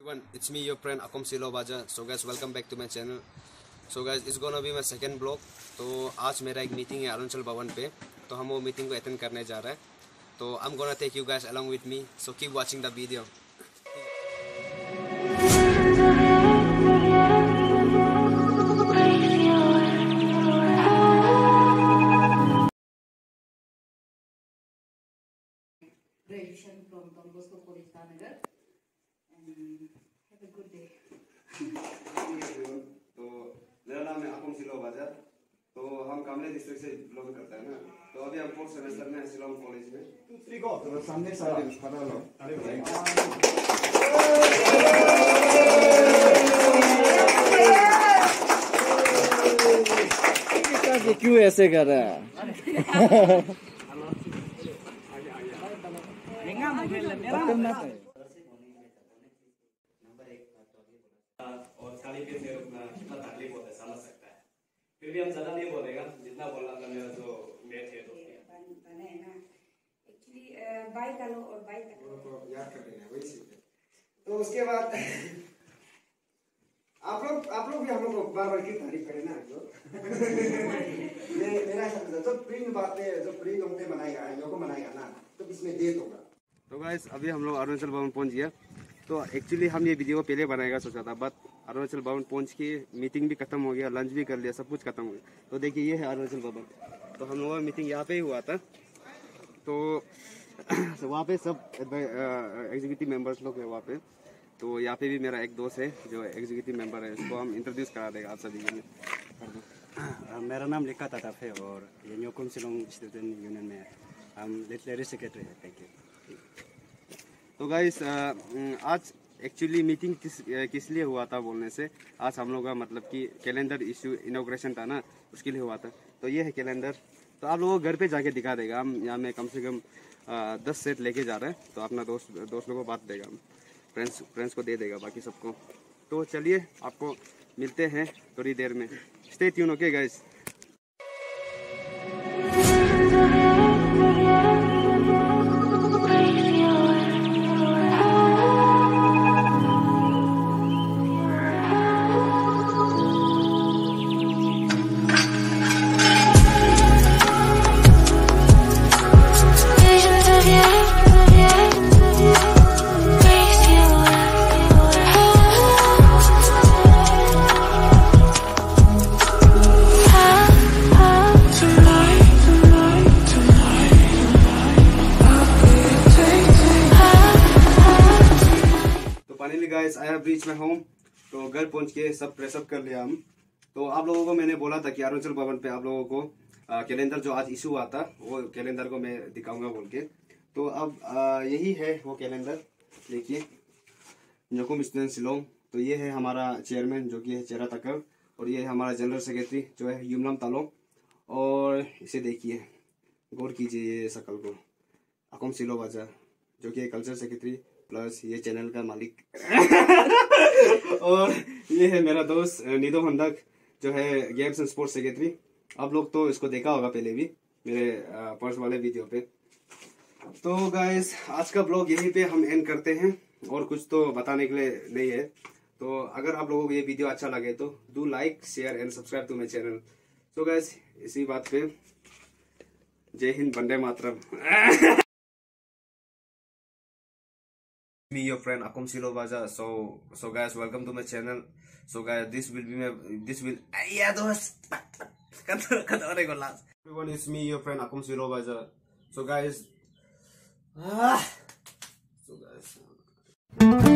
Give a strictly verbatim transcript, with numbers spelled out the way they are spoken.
everyone, it's me your friend Akom Silobaja. So guys, welcome back to my channel. So guys, it's gonna be my second vlog. तो आज मेरा एक meeting है अरुणाचल भवन पे, तो हम वो मीटिंग को अटेंड करने जा रहे हैं. तो I'm gonna take you guys along with me. So keep watching the video. Graduation from Don Bosco College, Tanagar, and have a good day. तो मेरा नाम है अकोम सिलोबाजा. तो हम कामले डिस्ट्रिक्ट से बिलोंग करते हैं ना. तो अभी हम फोर्थ सेमेस्टर में शिलोंग कॉलेज में. Three go. तो सामने साइड खड़ा लो. ये क्यों ऐसे कर रहा है? और खाली पेट में रुकना कितना तकलीफ होता है समझ सकता है. फिर भी हम ज्यादा नहीं बोलेगा, जितना बोलना था मेरा जो मेट है तो बने है ना. एक्चुअली बाय का लो और बाय का तो याद कर लेना वही सीख. तो उसके बाद आप लोग आप लोग भी हम लोग को बार बार की तारीफ करें ना जो. मैं मेरा ऐसा था जब प्रिंट बातें जब प्रिंट हमने बनाएगा यो को बनाएगा ना तो इसमें डेट होगा. तो गाइस अभी हम लोग अरुणाचल भवन पहुंच गया. तो एक्चुअली हम ये वीडियो पहले बनाएगा सोचा था, बट अरुणाचल भवन पहुंच के मीटिंग भी खत्म हो गया, लंच भी कर लिया, सब कुछ खत्म हो गया. तो देखिए ये है अरुणाचल भवन. तो हम लोगों का मीटिंग यहाँ पे ही हुआ था. तो वहाँ पे सब एग्जीक्यूटिव मेंबर्स लोग हैं वहाँ पे. तो यहाँ पे भी मेरा एक दोस्त है जो एग्जीक्यूटिव मेंबर है, उसको हम इंट्रोड्यूस करा देगा आप सभी के लिए. मेरा नाम लिखा ताताफ है और ये न्योकुम शिलोंग स्टूडेंट यूनियन में हम लिटरेरी सेक्रेटरी है. Thank you. तो गाइस आज एक्चुअली मीटिंग किस किस लिए हुआ था बोलने से, आज हम लोग का मतलब कि कैलेंडर इशू इनॉग्रेशन था ना, उसके लिए हुआ था. तो ये है कैलेंडर. तो आप लोगों को घर पे जाके दिखा देगा. हम यहाँ में कम से कम दस सेट लेके जा रहे हैं. तो अपना दोस्त दोस्त लोगों को बांट देगा, फ्रेंड्स फ्रेंड्स को दे देगा बाकी सबको. तो चलिए आपको मिलते हैं थोड़ी देर में. Stay tune. Okay guys. Guys I have reach my home. तो घर पहुंच के सब प्रेसअप कर लिया हम. तो आप लोगों को मैंने बोला था कि अरुणाचल भवन पे आप लोगों को कैलेंडर जो आज इशू हुआ था वो कैलेंडर को मैं दिखाऊंगा बोल के. तो अब आ, यही है वो कैलेंडर. देखिए न्योकुम स्टूडेंट शिलोंग. तो ये है हमारा चेयरमैन जो कि है चेरा तकर, और ये है हमारा जनरल सेक्रेटरी जो है युमलम तालोंग. और इसे देखिए, गौर कीजिए ये शकल को, अकोम सिलोबाजा जो कि कल्चर सेक्रेटरी प्लस ये चैनल का मालिक. और ये है मेरा दोस्त निदो हंदक जो है गेम्स एंड स्पोर्ट्स सेक्रेटरी. आप लोग तो इसको देखा होगा पहले भी मेरे पर्स वाले वीडियो पे. तो गाइस आज का ब्लॉग यहीं पे हम एंड करते हैं, और कुछ तो बताने के लिए नहीं है. तो अगर आप लोगों को ये वीडियो अच्छा लगे तो do like share and subscribe to my channel. तो गाइस इसी बात पे जय Hind, Vande Mataram. Me your friend Akom Silobaja. So so guys, welcome to my channel. So guys, this will be my this will yeah those kata kata orang ko last. Everyone, it's me your friend Akom Silobaja. So guys, ah, so guys.